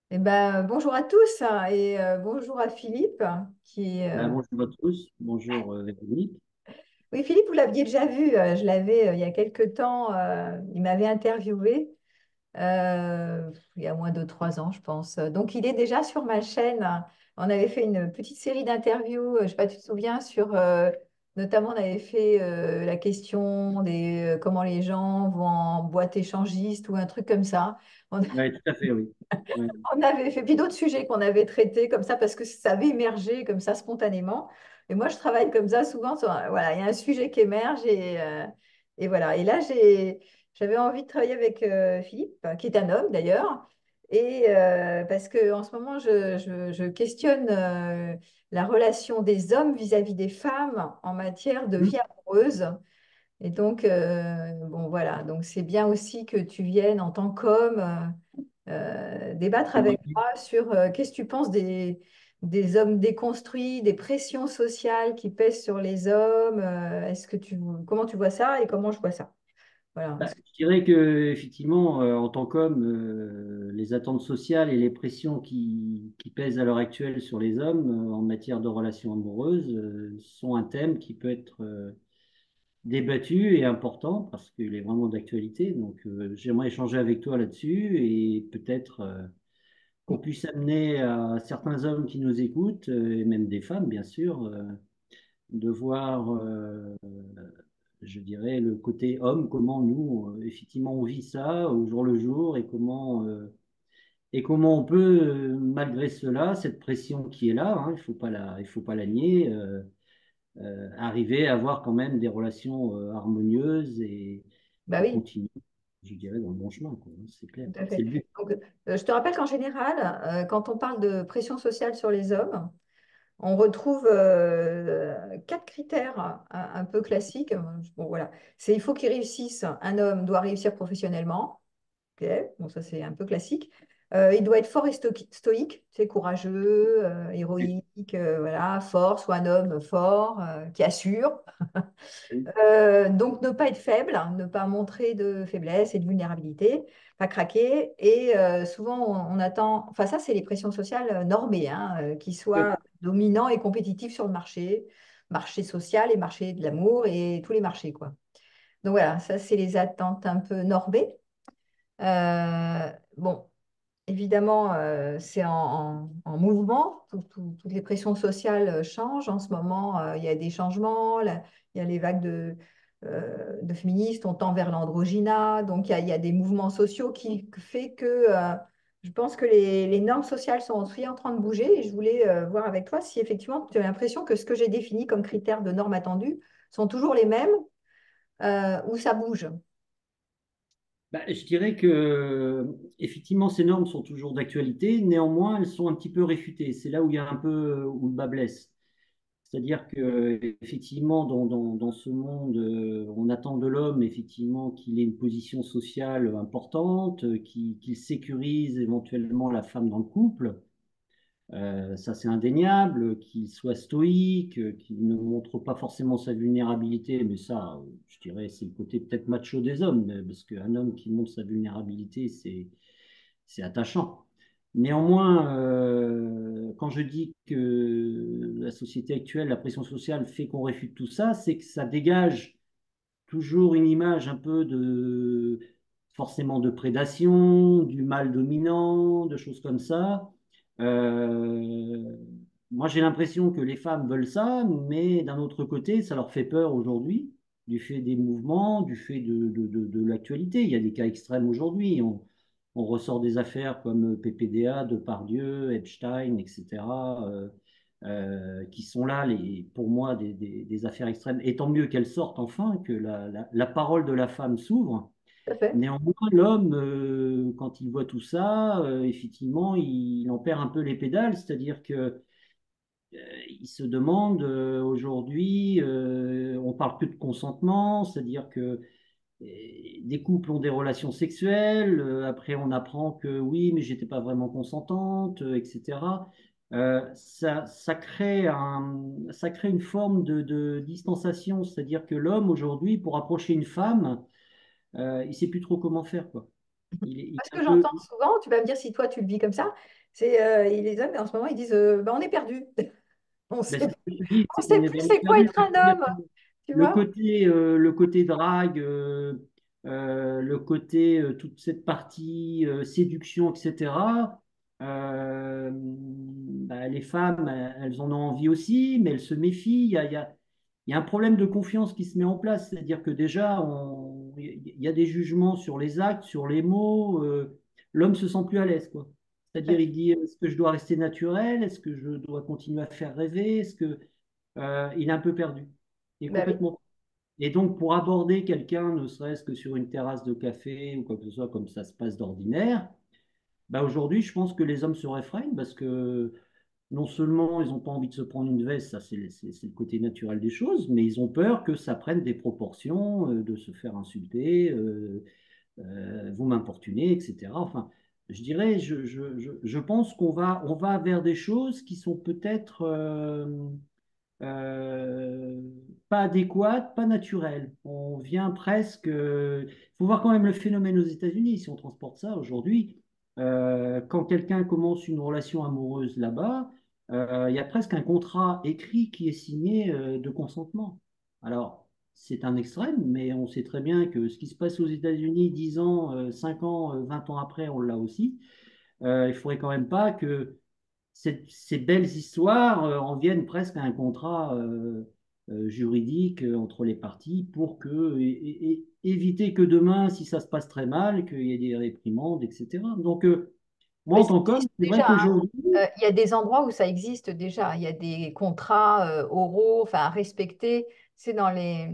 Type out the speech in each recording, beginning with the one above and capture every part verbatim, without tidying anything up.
Eh ben, bonjour à tous hein, et euh, bonjour à Philippe qui est, Ben, euh, bonjour à tous, bonjour euh, Véronique. Oui, Philippe, vous l'aviez déjà vu, euh, je l'avais euh, il y a quelque temps, euh, il m'avait interviewé euh, il y a moins de trois ans, je pense. Donc, il est déjà sur ma chaîne. On avait fait une petite série d'interviews, euh, je ne sais pas, tu te souviens, sur euh, notamment, on avait fait euh, la question des euh, comment les gens vont en boîte échangiste ou un truc comme ça. On Oui, tout à fait, oui. Ouais. On avait fait, puis d'autres sujets qu'on avait traités comme ça parce que ça avait émergé comme ça spontanément. Et moi, je travaille comme ça souvent. sur un- voilà, il y a un sujet qui émerge et, euh, et voilà. Et là, j'ai, j'avais envie de travailler avec euh, Philippe, qui est un homme d'ailleurs, et euh, parce que en ce moment, je, je- je questionne euh, la relation des hommes vis-à-vis des femmes en matière de Hmm. vie amoureuse. Et donc, euh, bon, voilà. Donc, c'est bien aussi que tu viennes en tant qu'homme. euh, euh, débattre C'est avec gentil. moi sur euh, qu'est-ce que tu penses des, des hommes déconstruits, des pressions sociales qui pèsent sur les hommes. Euh, est-ce que tu, comment tu vois ça et comment je vois ça? Voilà. Ben, Est-ce que- je dirais que effectivement, euh, en tant qu'homme, euh, les attentes sociales et les pressions qui, qui pèsent à l'heure actuelle sur les hommes euh, en matière de relations amoureuses euh, sont un thème qui peut être euh, débattu et important parce qu'il est vraiment d'actualité. Donc, euh, j'aimerais échanger avec toi là-dessus et peut-être euh, qu'on puisse amener à certains hommes qui nous écoutent, euh, et même des femmes, bien sûr, euh, de voir, euh, je dirais, le côté homme, comment nous, euh, effectivement, on vit ça au jour le jour et comment, euh, et comment on peut, euh, malgré cela, cette pression qui est là, hein, il faut pas la, il faut pas la nier, euh, euh, arriver à avoir quand même des relations euh, harmonieuses et, Bah et oui, continuer, je dirais, dans le bon chemin, quoi, hein, c'est clair, tout à c'est fait. le but. Donc, euh, je te rappelle qu'en général, euh, quand on parle de pression sociale sur les hommes, on retrouve euh, quatre critères un, un peu classiques. Bon, voilà. C'est il faut qu'il réussisse. Un homme doit réussir professionnellement. Ok, bon, ça c'est un peu classique. Euh, il doit être fort et stoï- stoïque, c'est courageux, euh, héroïque, euh, voilà, fort, soit un homme fort, euh, qui assure. Euh, donc ne pas être faible, hein, ne pas montrer de faiblesse et de vulnérabilité, pas craquer. Et euh, souvent on, on attend, enfin ça c'est les pressions sociales euh, normées, hein, euh, qui soient dominants et compétitifs sur le marché, marché social et marché de l'amour et tous les marchés, quoi. Donc voilà, ça c'est les attentes un peu normées. Euh, bon, évidemment, euh, c'est en, en- en mouvement. Tout- tout- toutes les pressions sociales euh, changent. En ce moment, euh, il y a des changements. Là, il y a les vagues de, euh, de féministes, on tend vers l'androgyna. Donc, il y a, il y a des mouvements sociaux qui fait que euh, je pense que les, les normes sociales sont aussi en train de bouger. Et je voulais euh, voir avec toi si effectivement tu as l'impression que ce que j'ai défini comme critères de normes attendues sont toujours les mêmes euh, ou ça bouge. Bah, je dirais que effectivement ces normes sont toujours d'actualité, néanmoins elles sont un petit peu réfutées. C'est là où il y a un peu où le bas blesse. C'est-à-dire que effectivement dans, dans, dans ce monde, euh, on attend de l'homme effectivement qu'il ait une position sociale importante, euh, qu'il qu'il sécurise éventuellement la femme dans le couple. Euh, ça, c'est indéniable, qu'il soit stoïque, euh, qu'il ne montre pas forcément sa vulnérabilité, mais ça, euh, je dirais, c'est le côté peut-être macho des hommes, mais- parce qu'un homme qui montre sa vulnérabilité, c'est, c'est attachant. Néanmoins, euh, quand je dis que la société actuelle, la pression sociale fait qu'on réfute tout ça, c'est que ça dégage toujours une image un peu de forcément de prédation, du mâle dominant, de choses comme ça. Euh, Moi, j'ai l'impression que les femmes veulent ça, mais d'un autre côté, ça leur fait peur aujourd'hui, du fait des mouvements, du fait de, de, de, de l'actualité. Il y a des cas extrêmes aujourd'hui. On, on ressort des affaires comme P P D A, Depardieu, Epstein, et cetera euh, euh, qui sont là, les, pour moi, des, des, des affaires extrêmes. Et tant mieux qu'elles sortent enfin, que la, la, la parole de la femme s'ouvre. Tout à fait. Néanmoins, l'homme, euh, quand il voit tout ça, euh, effectivement, il, il en perd un peu les pédales, c'est-à-dire que euh, il se demande euh, aujourd'hui, euh, on parle que de consentement, c'est-à-dire que euh, des couples ont des relations sexuelles, euh, après on apprend que oui, mais j'étais pas vraiment consentante, euh, et cetera. Euh, ça, ça crée un, ça crée une forme de, de distanciation, c'est-à-dire que l'homme aujourd'hui, pour approcher une femme, euh, il sait plus trop comment faire, quoi. Il est, il Parce est un que peu. j'entends souvent, tu vas me dire si toi tu le vis comme ça, c'est euh, et les hommes en ce moment ils disent euh, bah, on est perdu. On Ben, sait, c'est ce que je dis, on c'est- sait on est plus vraiment c'est quoi perdu. être un homme, tu Le vois? côté, euh, le côté drague, euh, euh, le côté, euh, toute cette partie euh, séduction, et cetera euh, bah, les femmes, elles elles en ont envie aussi, mais elles se méfient. Il y a, il y a- il y a un problème de confiance qui se met en place. C'est-à-dire que déjà, on- il y a des jugements sur les actes, sur les mots. Euh, l'homme se sent plus à l'aise, quoi. C'est-à-dire, Ouais. il dit, est-ce que je dois rester naturel? Est-ce que je dois continuer à faire rêver? Est-ce que, euh, il est un peu perdu. Il est Bah oui. complètement. Et donc, pour aborder quelqu'un, ne serait-ce que sur une terrasse de café ou quoi que ce soit, comme ça se passe d'ordinaire, bah aujourd'hui, je pense que les hommes se réfrènent parce que non seulement ils n'ont pas envie de se prendre une veste, ça c'est c'est- c'est le côté naturel des choses, mais ils ont peur que ça prenne des proportions, euh, de se faire insulter, euh, euh, vous m'importunez, et cetera. Enfin, je dirais, je, je, je, je pense qu'on va, on va vers des choses qui sont peut-être euh, euh, pas adéquate, pas naturelle. On vient presque. Il faut voir quand même le phénomène aux États-Unis. Si on transporte ça aujourd'hui, euh, quand quelqu'un commence une relation amoureuse là-bas, euh, il y a presque un contrat écrit qui est signé euh, de consentement. Alors, c'est un extrême, mais on sait très bien que ce qui se passe aux États-Unis dix ans, euh, cinq ans, euh, vingt ans après, on l'a aussi. Euh, il ne faudrait quand même pas que ces, ces belles histoires euh, en viennent presque à un contrat euh, euh, juridique euh, entre les parties pour que, et- et- et éviter que demain, si ça se passe très mal, qu'il y ait des réprimandes, et cetera. Donc, euh, moi, Mais en ça tant qu'homme, existe c'est vrai déjà, hein. qu'aujourd'hui, Euh, Il y a des endroits où ça existe déjà. Il y a des contrats euh, oraux, enfin à respecter. C'est dans les,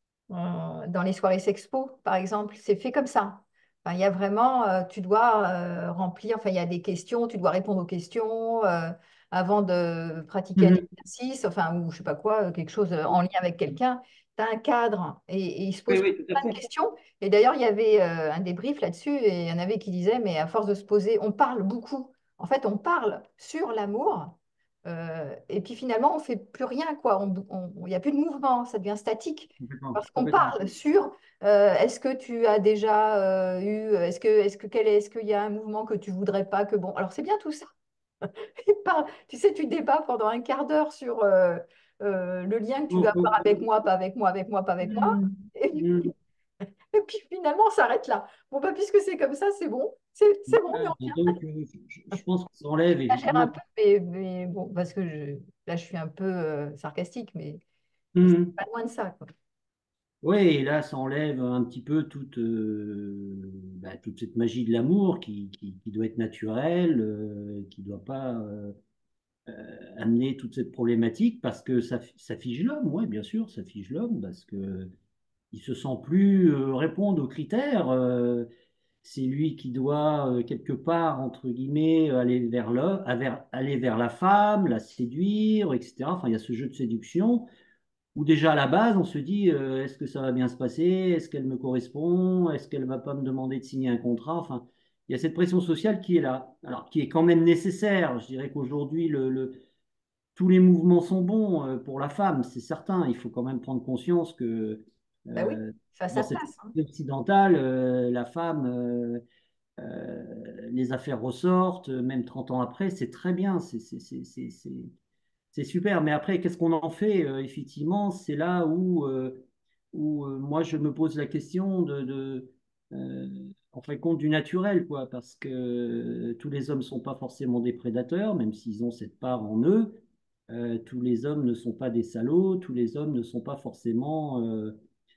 euh, dans les soirées sexpo, par exemple, c'est fait comme ça. Enfin, il y a vraiment, euh, tu dois euh, remplir, enfin, il y a des questions, tu dois répondre aux questions euh, avant de pratiquer un Mhm. exercice, enfin, ou je sais pas quoi, quelque chose en lien avec quelqu'un. Tu as un cadre et, et il se Oui, pose oui, tout à plein de fait. questions. Et d'ailleurs, il y avait euh, un débrief là-dessus et il y en avait qui disaient, mais à force de se poser, on parle beaucoup. En fait, on parle sur l'amour. euh, et puis finalement, on fait plus rien, quoi. On- on- Il n'y a plus de mouvement, ça devient statique. Complètement, Parce qu'on complètement. parle sur euh, est-ce que tu as déjà euh, eu, est-ce que, est-ce que, quel est, est-ce qu'il y a un mouvement que tu voudrais pas que bon. Alors c'est bien tout ça. Il parle- tu sais, tu débats pendant un quart d'heure sur euh, euh, le lien que tu veux Oh, avoir oh. avec moi, pas avec moi, avec moi, pas avec moi. Mhm. Et puis, Mhm. et puis finalement, on s'arrête là. Bon, bah, puisque c'est comme ça, c'est bon. C'est c'est bon, mais Ouais, et on donc, euh, je, je pense que ça enlève exagère un évidemment. peu. Mais, mais bon, parce que je, là, je suis un peu euh, sarcastique, mais, mais c'est Mhm. pas loin de ça, quoi. Oui, et là, ça enlève un petit peu toute, euh, bah, toute cette magie de l'amour qui, qui, qui doit être naturelle, euh, qui ne doit pas euh, amener toute cette problématique parce que ça, ça fige l'homme, oui, bien sûr, ça fige l'homme parce que il se sent plus euh, répondre aux critères. Euh, c'est lui qui doit, euh, quelque part, entre guillemets, aller vers le, aller vers la femme, la séduire, et cetera. Enfin, il y a ce jeu de séduction où déjà à la base, on se dit, euh, est-ce que ça va bien se passer? Est-ce qu'elle me correspond? Est-ce qu'elle va pas me demander de signer un contrat? Enfin, il y a cette pression sociale qui est là, alors qui est quand même nécessaire. Je dirais qu'aujourd'hui, le, le- tous les mouvements sont bons euh, pour la femme, c'est certain. Il faut quand même prendre conscience que Bah oui, euh, ça a dans sa cette place, hein. société occidentale, euh, la femme, euh, euh, les affaires ressortent, même trente ans après, c'est très bien, c'est c'est- c'est- c'est- c'est- c'est super, mais après, qu'est-ce qu'on en fait? Euh, effectivement, c'est là où, euh, où euh, moi, je me pose la question de, de euh, en fin de compte, du naturel, quoi, parce que euh, tous les hommes ne sont pas forcément des prédateurs, même s'ils ont cette part en eux. Euh, tous les hommes ne sont pas des salauds, tous les hommes ne sont pas forcément euh,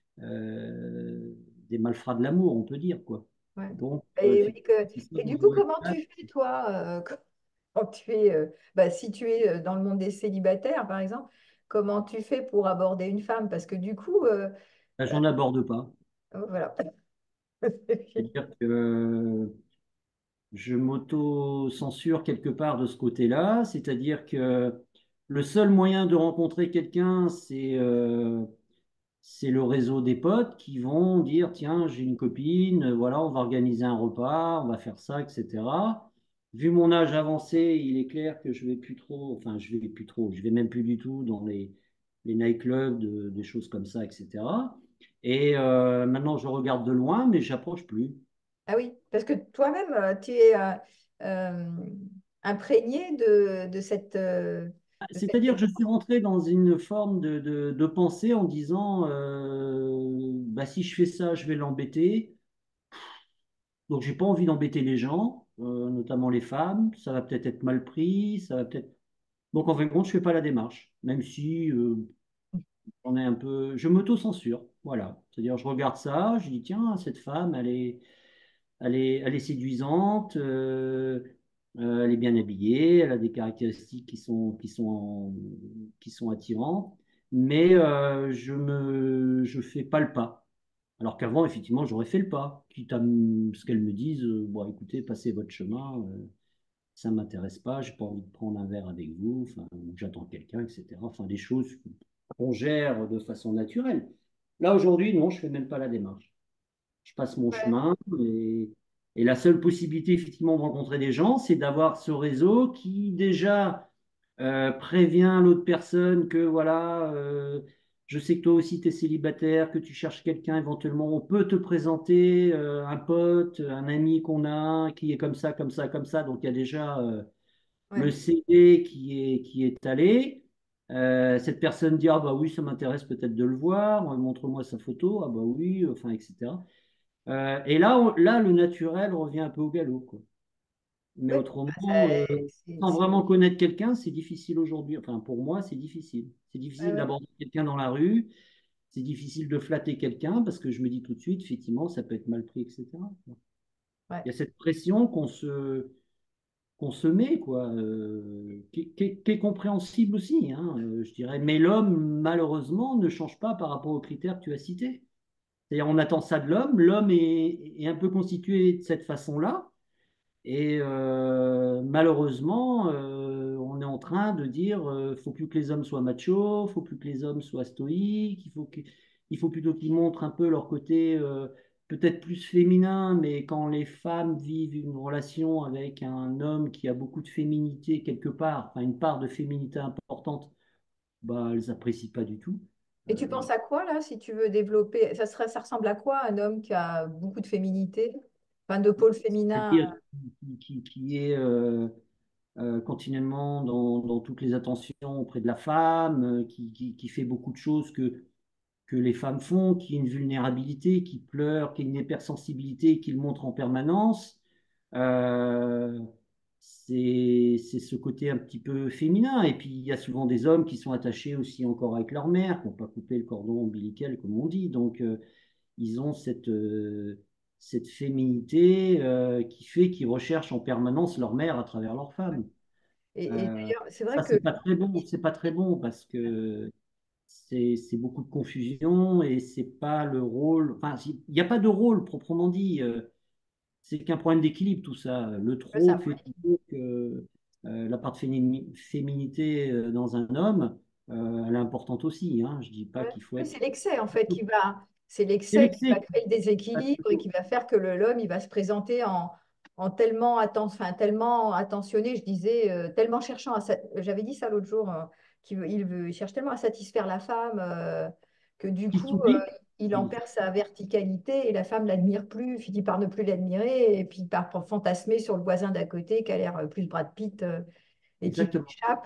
euh, des malfrats de l'amour, on peut dire, quoi. Ouais. Donc, euh, Et, oui, que- c'est ça et dont du je coup, veux être comment là. tu fais, toi, euh, quand quand tu es, euh, bah, si tu es euh, dans le monde des célibataires, par exemple, comment tu fais pour aborder une femme? Parce que du coup, euh, Là, j'en aborde pas. euh, voilà. C'est-à-dire que je m'auto-censure quelque part de ce côté-là, c'est-à-dire que le seul moyen de rencontrer quelqu'un, c'est euh, c'est le réseau des potes qui vont dire, tiens, j'ai une copine, voilà, on va organiser un repas, on va faire ça, et cetera. Vu mon âge avancé, il est clair que je vais plus trop, enfin, je vais plus trop, je vais même plus du tout dans les, les nightclubs, de- des choses comme ça, et cetera. Et euh, maintenant, je regarde de loin, mais j'approche plus. Ah oui. Parce que toi-même, euh, tu es euh, euh, imprégné de, de cette, euh, de cette C'est-à-dire que je suis rentré dans une forme de, de- de pensée en disant, euh, bah, si je fais ça, je vais l'embêter. Donc, j'ai pas envie d'embêter les gens, euh, notamment les femmes. Ça va peut-être être mal pris, ça va peut-être. Donc, en fin de compte, je fais pas la démarche, même si euh, on est un peu. Je m'auto-censure, voilà. C'est-à-dire, je regarde ça, je dis, tiens, cette femme, elle est, elle est, elle est séduisante, euh, euh, elle est bien habillée, elle a des caractéristiques qui sont, qui sont, qui sont attirantes, mais euh, je me, je fais pas le pas. Alors qu'avant, effectivement, j'aurais fait le pas, quitte à m- ce qu'elles me disent, euh, bon, écoutez, passez votre chemin, euh, ça m'intéresse pas, j'ai pas envie de prendre un verre avec vous, enfin, ou j'attends quelqu'un, et cetera. Enfin, des choses qu'on gère de façon naturelle. Là, aujourd'hui, non, je fais même pas la démarche. Je passe mon Ouais, chemin et, et la seule possibilité, effectivement, de rencontrer des gens, c'est d'avoir ce réseau qui, déjà, euh, prévient l'autre personne que, voilà, euh, je sais que toi aussi, tu es célibataire, que tu cherches quelqu'un, éventuellement, on peut te présenter euh, un pote, un ami qu'on a, qui est comme ça, comme ça, comme ça. Donc, il y a déjà euh, le ouais. C V qui est, qui est allé. Euh, cette personne dit, ah bah oui, ça m'intéresse peut-être de le voir, montre-moi sa photo, ah bah oui, enfin, et cetera. Euh, et là, on- là, le naturel revient un peu au galop, quoi. Mais Oui, autrement, bah, ça, euh, c'est, sans c'est- vraiment connaître quelqu'un, c'est difficile aujourd'hui. Enfin, pour moi, c'est difficile. C'est ouais, difficile ouais. d'aborder quelqu'un dans la rue. C'est difficile de flatter quelqu'un parce que je me dis tout de suite, effectivement, ça peut être mal pris, et cetera. Ouais. Il y a cette pression qu'on se, qu'on se met, quoi, euh, qui, qui est qui est compréhensible aussi, hein, euh, je dirais. Mais l'homme, malheureusement, ne change pas par rapport aux critères que tu as cités. C'est-à-dire, on attend ça de l'homme. L'homme est, est un peu constitué de cette façon-là. Et euh, malheureusement, euh, on est en train de dire, euh, faut plus que les hommes soient machos, faut plus que les hommes soient stoïques, il faut que- il faut plutôt qu'ils montrent un peu leur côté euh, peut-être plus féminin, mais quand les femmes vivent une relation avec un homme qui a beaucoup de féminité quelque part, enfin une part de féminité importante, bah elles apprécient pas du tout. Et tu Euh, penses à quoi là, si tu veux développer? Ça serait, ça ressemble à quoi un homme qui a beaucoup de féminité, enfin de pôle féminin? C'est-à-dire qui, qui- qui est euh, euh, continuellement dans, dans toutes les attentions auprès de la femme, euh, qui, qui- qui fait beaucoup de choses que, que les femmes font, qui a une vulnérabilité, qui pleure, qui a une hypersensibilité, qui le montre en permanence. Euh, c'est, c'est ce côté un petit peu féminin. Et puis, il y a souvent des hommes qui sont attachés aussi encore avec leur mère, qui n'ont pas coupé le cordon ombilical, comme on dit. Donc, euh, ils ont cette, euh, cette féminité euh, qui fait qu'ils recherchent en permanence leur mère à travers leur femme. Et, et Euh, d'ailleurs, c'est vrai Ça, que c'est pas très bon. C'est pas très bon parce que c'est c'est beaucoup de confusion et c'est pas le rôle. Enfin, il n'y a pas de rôle proprement dit. Euh, c'est qu'un problème d'équilibre tout ça. Le c'est trop un fait peu- toujours que euh, la part de fémini- féminité euh, dans un homme, euh, elle est importante aussi. Hein. Je dis pas ouais. qu'il faut Oui, être. c'est l'excès en fait qui va, c'est C'est l'excès qui va l'excès. créer le déséquilibre et qui va faire que le- l'homme il va se présenter en, en tellement atten- enfin, tellement attentionné, je disais, euh, tellement cherchant à, sa- j'avais dit ça l'autre jour, euh, qu'il veut, il veut, il cherche tellement à satisfaire la femme euh, que du Qui coup euh, s'oublie. il en perd sa verticalité et la femme l'admire plus, finit par ne plus l'admirer et puis par fantasmer sur le voisin d'à côté qui a l'air plus Brad Pitt euh, et qui lui Exactement. échappe.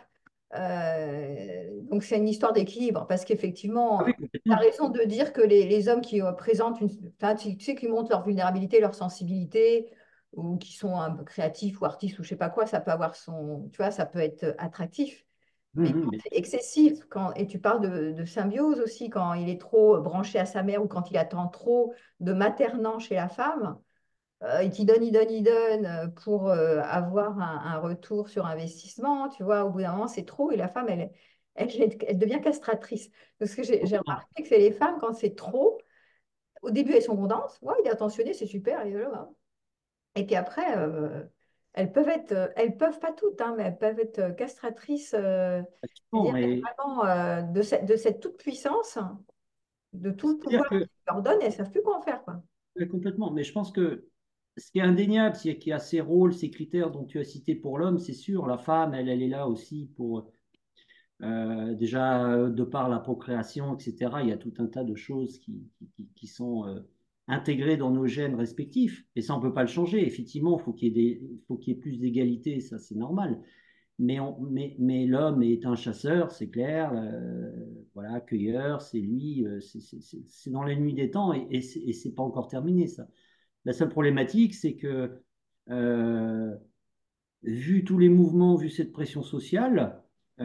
Euh, donc c'est une histoire d'équilibre parce Ah qu'effectivement, oui, tu as complètement. raison de dire que les, les hommes qui euh, présentent une, enfin, tu tu sais, qui montrent leur vulnérabilité, leur sensibilité, ou qui sont un peu créatifs ou artistes ou je sais pas quoi, ça peut avoir son, tu vois, ça peut être attractif. Mais Mhm, quand mais c'est excessif, quand, et tu parles de, de symbiose aussi, quand il est trop branché à sa mère ou quand il attend trop de maternant chez la femme, euh, et qui donne, il donne, il donne euh, pour euh, avoir un, un retour sur investissement, tu vois, au bout d'un moment, c'est trop et la femme, elle, elle, elle- elle devient castratrice. Parce que j'ai j'ai complètement. remarqué que c'est les femmes, quand c'est trop, au début, elles sont contentes, ouais, il est attentionné, c'est super, et, voilà. Et puis après, euh, elles peuvent être, euh, elles peuvent pas toutes, hein, mais elles peuvent être euh, castratrices, euh, c'est-à-dire Complètement. être Et vraiment euh, de cette, de cette toute-puissance, de tout le c'est-à-dire pouvoir que qu'ils leur donnent, elles ne savent plus quoi en faire, quoi. ouais, complètement. Mais je pense que ce qui est indéniable, c'est qu'il y a ces rôles, ces critères dont tu as cité pour l'homme, c'est sûr. La femme, elle, elle est là aussi pour euh, déjà euh, de par la procréation, et cetera. Il y a tout un tas de choses qui, qui, qui- qui sont euh, intégré dans nos gènes respectifs. Et ça, on ne peut pas le changer. Effectivement, il faut qu'il y ait des, faut qu'il y ait plus d'égalité, ça c'est normal. Mais, on- mais, mais l'homme est un chasseur, c'est clair, euh, voilà, cueilleur, c'est lui, euh, c'est c'est- c'est- c'est dans la nuit des temps et, et c'est et c'est pas encore terminé ça. La seule problématique, c'est que euh, vu tous les mouvements, vu cette pression sociale,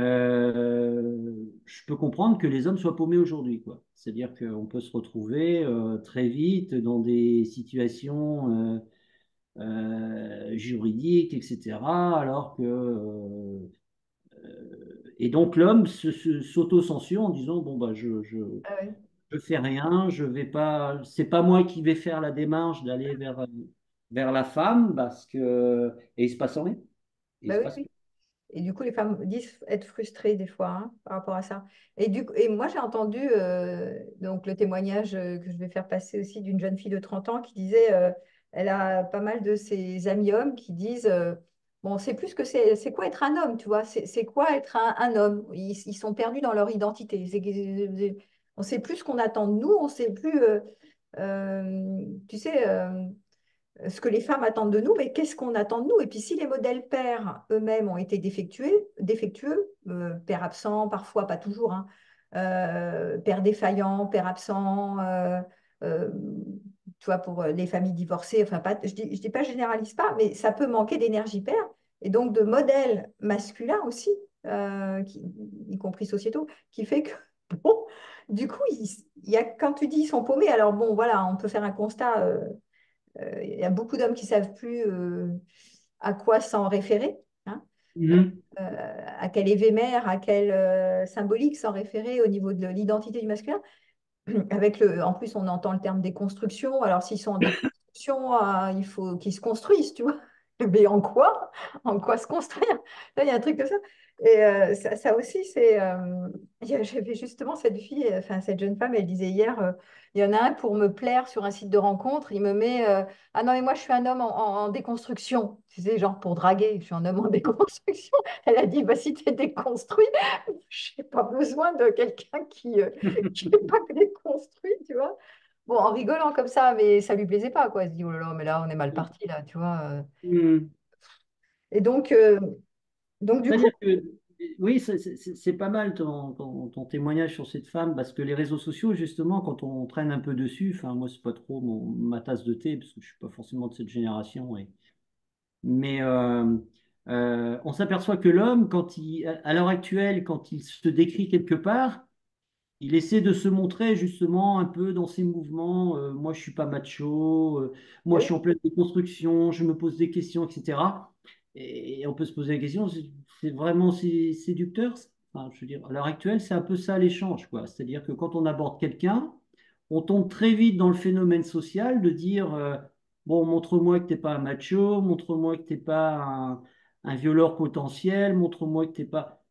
euh, je peux comprendre que les hommes soient paumés aujourd'hui, quoi. C'est-à-dire qu'on peut se retrouver euh, très vite dans des situations euh, euh, juridiques, et cetera, alors que euh, et donc l'homme se, se- s'auto-censure en disant bon bah je, je Ah ouais. je fais rien, je vais pas, c'est pas moi qui vais faire la démarche d'aller vers vers la femme parce que et il se passe rien. Il Bah se oui, passe oui. Et du coup, les femmes disent être frustrées des fois hein, par rapport à ça. Et, du, coup- et moi, j'ai entendu euh, donc le témoignage euh, que je vais faire passer aussi d'une jeune fille de trente ans qui disait, euh, elle a pas mal de ses amis hommes qui disent, euh, bon, c'est plus que c'est, c'est quoi être un homme, tu vois, c'est c'est quoi être un, un homme. Ils, ils sont perdus dans leur identité. C'est que- on sait plus ce qu'on attend de nous, on sait plus, euh, euh, tu sais. euh, ce que les femmes attendent de nous, mais qu'est-ce qu'on attend de nous? Et puis si les modèles pères eux-mêmes ont été défectueux, défectueux euh, père absent, parfois pas toujours, hein, euh, père défaillant, père absent, euh, euh, tu vois, pour les familles divorcées, enfin, pas, je dis, je dis pas, je généralise pas, mais ça peut manquer d'énergie père et donc de modèles masculins aussi, euh, qui- y compris sociétaux, qui fait que, bon, du coup, il, il y a, quand tu dis ils sont paumés, alors bon, voilà, on peut faire un constat. euh, euh, il y a beaucoup d'hommes qui ne savent plus euh, à quoi s'en référer, hein, Mhm. euh, à quel évémère, à quel euh, symbolique s'en référer au niveau de l'identité du masculin. Avec le, en plus, on entend le terme déconstruction. Alors, s'ils sont en déconstruction, euh, il faut qu'ils se construisent, tu vois. Mais en quoi? En quoi se construire? Là, il y a un truc comme ça. Et euh, ça, ça aussi, c'est. euh, il y a- J'avais justement cette fille, euh, enfin, cette jeune femme, elle disait hier, euh, il y en a un pour me plaire sur un site de rencontre, il me met euh, ah non, mais moi, je suis un homme en, en- en déconstruction. Tu sais, genre pour draguer, je suis un homme en déconstruction. Elle a dit, bah, si tu es déconstruit, je n'ai pas besoin de quelqu'un qui, euh, qui n'est pas déconstruit, tu vois. Bon, en rigolant comme ça, mais ça lui plaisait pas, quoi. Elle se dit, oh là là, mais là, on est mal parti, là, tu vois. euh. Mhm. Et donc, euh, donc du coup, C'est-à-dire que oui, c'est c'est- c'est pas mal ton, ton, ton témoignage sur cette femme parce que les réseaux sociaux, justement, quand on traîne un peu dessus, enfin moi c'est pas trop mon- ma tasse de thé parce que je suis pas forcément de cette génération, et, mais euh, euh, on s'aperçoit que l'homme, quand il, à l'heure actuelle, quand il se décrit quelque part, il essaie de se montrer justement un peu dans ses mouvements. Euh, moi, je suis pas macho. Euh, moi, je oui, suis en pleine déconstruction. Je me pose des questions, et cetera. Et, on peut se poser la question, c'est c'est vraiment sé- séducteur? Enfin, je veux dire, à l'heure actuelle, c'est un peu ça l'échange, quoi. C'est-à-dire que quand on aborde quelqu'un, on tombe très vite dans le phénomène social de dire, euh, bon, montre-moi que t'es pas un macho, montre-moi que t'es pas un, un violeur potentiel, montre-moi que t'es pas.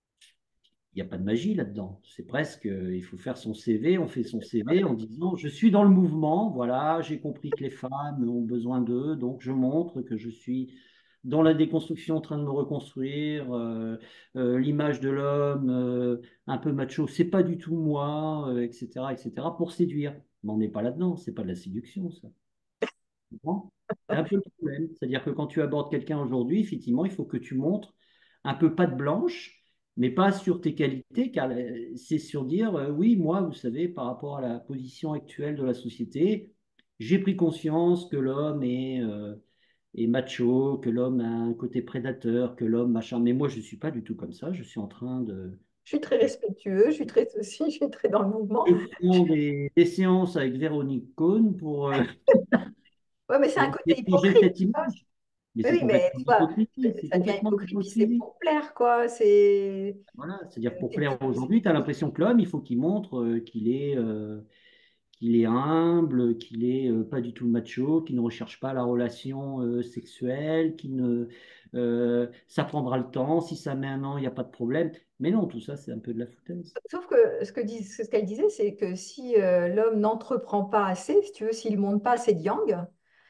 Il n'y a pas de magie là-dedans. C'est presque, euh, il faut faire son C V, on fait son C V en disant, je suis dans le mouvement, voilà, j'ai compris que les femmes ont besoin d'eux, donc je montre que je suis dans la déconstruction en train de me reconstruire, euh, euh, l'image de l'homme euh, un peu macho, c'est pas du tout moi, euh, et cetera, et cetera, pour séduire. Mais on n'est pas là-dedans, c'est pas de la séduction, ça. Tu comprends. C'est un peu le problème. C'est-à-dire que quand tu abordes quelqu'un aujourd'hui, effectivement, il faut que tu montres un peu patte blanche, mais pas sur tes qualités, car euh, c'est sur dire, euh, oui, moi, vous savez, par rapport à la position actuelle de la société, j'ai pris conscience que l'homme est, euh, est macho, que l'homme a un côté prédateur, que l'homme machin. Mais moi, je ne suis pas du tout comme ça. Je suis en train de... je suis très respectueux, je suis très ceci, je suis très dans le mouvement. Je prends des, des séances avec Véronique Cohn pour, euh, Ouais, mais c'est un pour côté changer hypocrite, cette tu vois. image. Mais Oui, c'est oui, mais complètement tu vois, d'hypocrisie, c'est ça devient complètement hypocrite, puis c'est d'hypocrisie. pour plaire, quoi. C'est. Voilà, c'est-à-dire pour t'es- plaire t'es- aujourd'hui, tu as l'impression que l'homme, il faut qu'il montre euh, qu'il est, euh, qu'il est humble, qu'il est euh, pas du tout macho, qu'il ne recherche pas la relation euh, sexuelle, qu'il ne, euh, ça prendra le temps, si ça met un an, il n'y a pas de problème. Mais non, tout ça, c'est un peu de la foutaise. Sauf que ce que dis- ce qu'elle disait, c'est que si euh, l'homme n'entreprend pas assez, si tu veux, s'il monte pas assez de yang,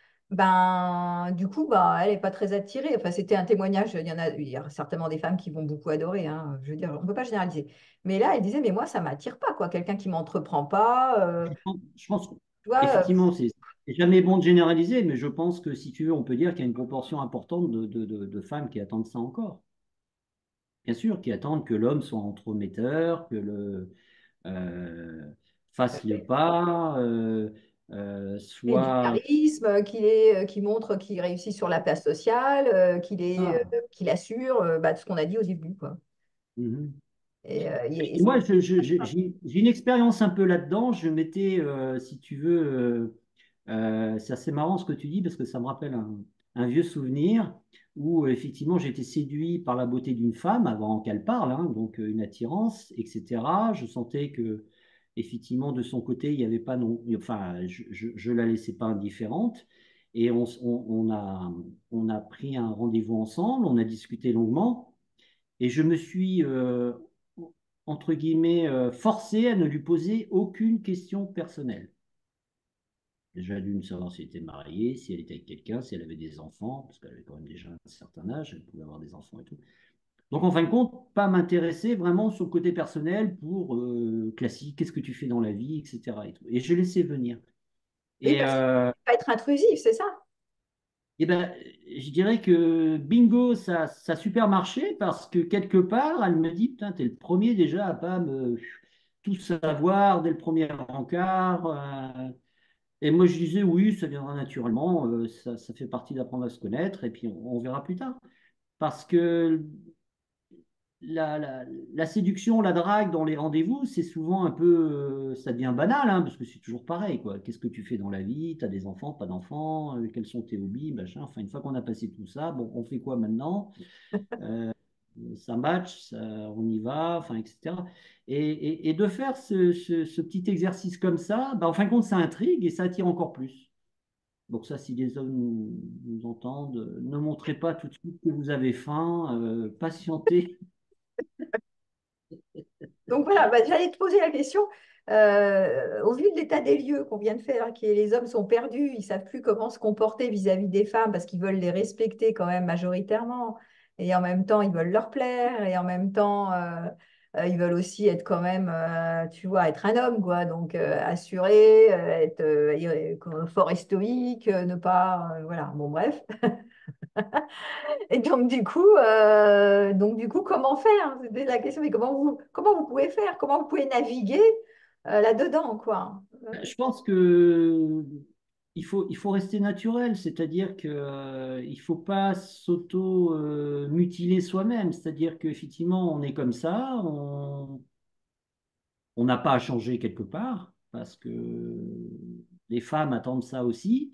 ben, du coup, bah, elle n'est pas très attirée. Enfin, c'était un témoignage. Il y en a, il y a certainement des femmes qui vont beaucoup adorer, hein. Je veux dire, on ne peut pas généraliser. Mais là, elle disait, mais moi, ça ne m'attire pas, quoi. Quelqu'un qui ne m'entreprend pas, euh, Je pense, je pense tu vois. euh, qu'effectivement, c'est c'est jamais bon de généraliser, mais je pense que si tu veux, on peut dire qu'il y a une proportion importante de, de- de- de femmes qui attendent ça encore. Bien sûr, qui attendent que l'homme soit entremetteur, que le euh, fasse le pas, euh, euh, Et du soit. charisme, qu'il est, qui montre qu'il réussit sur la place sociale, euh, qu'il est, Ah, euh, qu'il assure euh, bah, tout ce qu'on a dit au début, quoi. mhm. Et, euh, et- et Et c'est- moi, je- je- je- j'ai j'ai une expérience un peu là-dedans. Je m'étais, euh, si tu veux, euh, euh, c'est assez marrant ce que tu dis parce que ça me rappelle un, un vieux souvenir où euh, effectivement j'étais séduit par la beauté d'une femme avant qu'elle parle, hein, donc euh, une attirance, et cetera. Je sentais que effectivement de son côté il n'y avait pas non, enfin je, je, je la laissais pas indifférente et on, s- on, on a on a pris un rendez-vous ensemble, on a discuté longuement. Et je me suis, euh, entre guillemets, euh, forcé à ne lui poser aucune question personnelle. Déjà, d'une, savoir si elle était mariée, si elle était avec quelqu'un, si elle avait des enfants, parce qu'elle avait quand même déjà un certain âge, elle pouvait avoir des enfants et tout. Donc, en fin de compte, pas m'intéresser vraiment sur le côté personnel pour euh, classique, qu'est-ce que tu fais dans la vie, et cetera. Et, tout. Et je laissais venir. oui, Et, parce qu'il euh, ne faut pas être intrusif, c'est ça? Eh ben, je dirais que bingo, ça, ça a super marché parce que quelque part, elle me dit, putain, t'es le premier déjà à pas me tout savoir dès le premier encart. euh. Et moi, je disais, oui, ça viendra naturellement, euh, ça, ça fait partie d'apprendre à se connaître et puis on, on verra plus tard. Parce que la, la- la séduction, la drague dans les rendez-vous, c'est souvent un peu, euh, ça devient banal, hein, parce que c'est toujours pareil, quoi. Qu'est-ce que tu fais dans la vie? Tu as des enfants, pas d'enfants? Euh, quels sont tes hobbies? Machin. Enfin, une fois qu'on a passé tout ça, bon, on fait quoi maintenant? Euh, Ça match, ça- on y va, enfin, et cetera. Et, et- et de faire ce, ce- ce petit exercice comme ça, bah, en fin de compte, ça intrigue et ça attire encore plus. Donc ça, si les hommes nous, nous entendent, euh, ne montrez pas tout de suite que vous avez faim, euh, patientez. Donc voilà, bah, j'allais te poser la question. Euh, au vu de l'état des lieux qu'on vient de faire, que les hommes sont perdus, ils savent plus comment se comporter vis-à-vis des femmes parce qu'ils veulent les respecter quand même majoritairement, et en même temps ils veulent leur plaire, et en même temps euh, euh, ils veulent aussi être quand même, euh, tu vois, être un homme, quoi. Donc euh, assuré, euh, être euh, fort et stoïque, euh, ne pas, euh, voilà. Bon bref. Et donc du coup, euh, donc du coup, comment faire? C'était la question, mais comment vous, comment vous pouvez faire? Comment vous pouvez naviguer euh, là-dedans, quoi? Je pense que il faut, il faut rester naturel, c'est-à-dire que, euh, il faut pas s'auto-mutiler soi-même, c'est-à-dire qu'effectivement, on est comme ça, on on n'a pas à changer quelque part, parce que les femmes attendent ça aussi.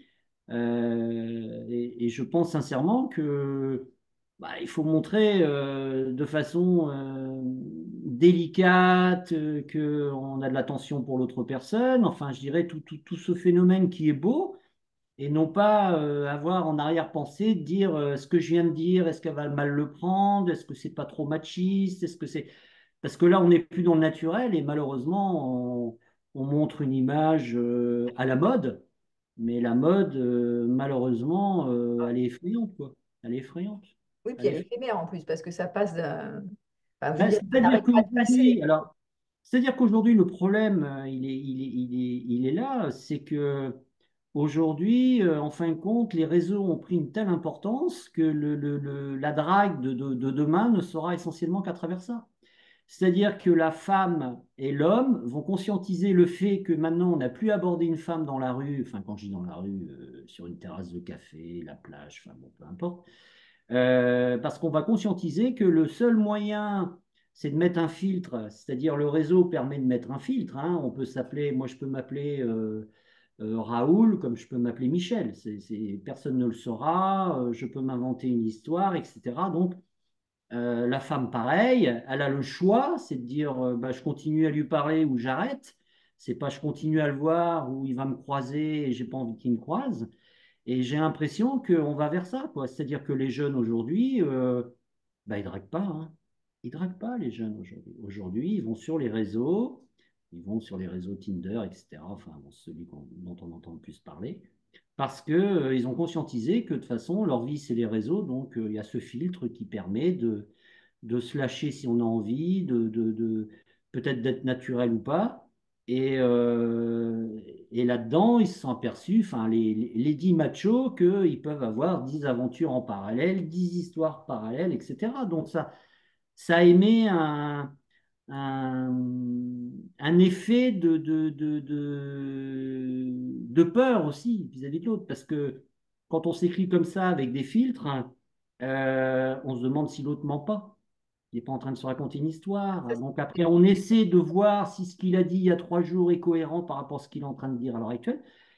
Euh, et, et je pense sincèrement que bah, il faut montrer euh, de façon euh, délicate euh, qu'on a de l'attention pour l'autre personne. Enfin, je dirais tout, tout, tout ce phénomène qui est beau, et non pas euh, avoir en arrière-pensée de dire euh, ce que je viens de dire, est-ce qu'elle va mal le prendre, est-ce que c'est pas trop machiste, est-ce que c'est parce que là, on n'est plus dans le naturel et malheureusement, on, on montre une image euh, à la mode, mais la mode, euh, malheureusement, euh, elle est effrayante, quoi. Elle est effrayante. Oui, puis Elle est elle est effrayante. éphémère en plus, parce que ça passe d'un... Enfin, je veux Ben, dire, ça c'est-à-dire n'arrête pas de passer. qu'aujourd'hui, alors, c'est-à-dire qu'aujourd'hui, le problème, euh, il est, il est, il est, il est là, c'est que aujourd'hui, euh, en fin de compte, les réseaux ont pris une telle importance que le, le- le- la drague de, de de demain ne sera essentiellement qu'à travers ça. C'est-à-dire que la femme et l'homme vont conscientiser le fait que maintenant on n'a plus abordé une femme dans la rue, enfin quand je dis dans la rue, euh, sur une terrasse de café, la plage, enfin bon, peu importe, Euh, parce qu'on va conscientiser que le seul moyen, c'est de mettre un filtre, c'est-à-dire le réseau permet de mettre un filtre, hein. On peut s'appeler, moi je peux m'appeler euh, euh, Raoul comme je peux m'appeler Michel, c'est, c'est- personne ne le saura, euh, je peux m'inventer une histoire, et cetera. Donc euh, la femme, pareil, elle a le choix, c'est de dire euh, bah, je continue à lui parler ou j'arrête. C'est pas je continue à le voir ou il va me croiser et j'ai pas envie qu'il me croise. Et j'ai l'impression qu'on va vers ça, quoi. C'est-à-dire que les jeunes aujourd'hui, euh, bah, ils draguent pas, hein. Ils draguent pas les jeunes aujourd'hui. Aujourd'hui, ils vont sur les réseaux, ils vont sur les réseaux Tinder, et cetera. Enfin, bon, celui qu'on- dont on entend le plus parler. Parce que, euh, ils ont conscientisé que de toute façon, leur vie, c'est les réseaux. Donc, euh, il y a ce filtre qui permet de, de se lâcher si on a envie, de, de, de- peut-être d'être naturel ou pas. Et, euh, et là-dedans, ils se sont aperçus, enfin, les, les, les dix machos, qu'ils peuvent avoir dix aventures en parallèle, dix histoires parallèles, et cetera. Donc, ça, ça émet un, un, un effet de, de, de, de, de peur aussi vis-à-vis de l'autre. Parce que quand on s'écrit comme ça avec des filtres, hein, euh, on se demande si l'autre ment pas. Il n'est pas en train de se raconter une histoire. Donc après, on essaie de voir si ce qu'il a dit il y a trois jours est cohérent par rapport à ce qu'il est en train de dire à l'heure actuelle.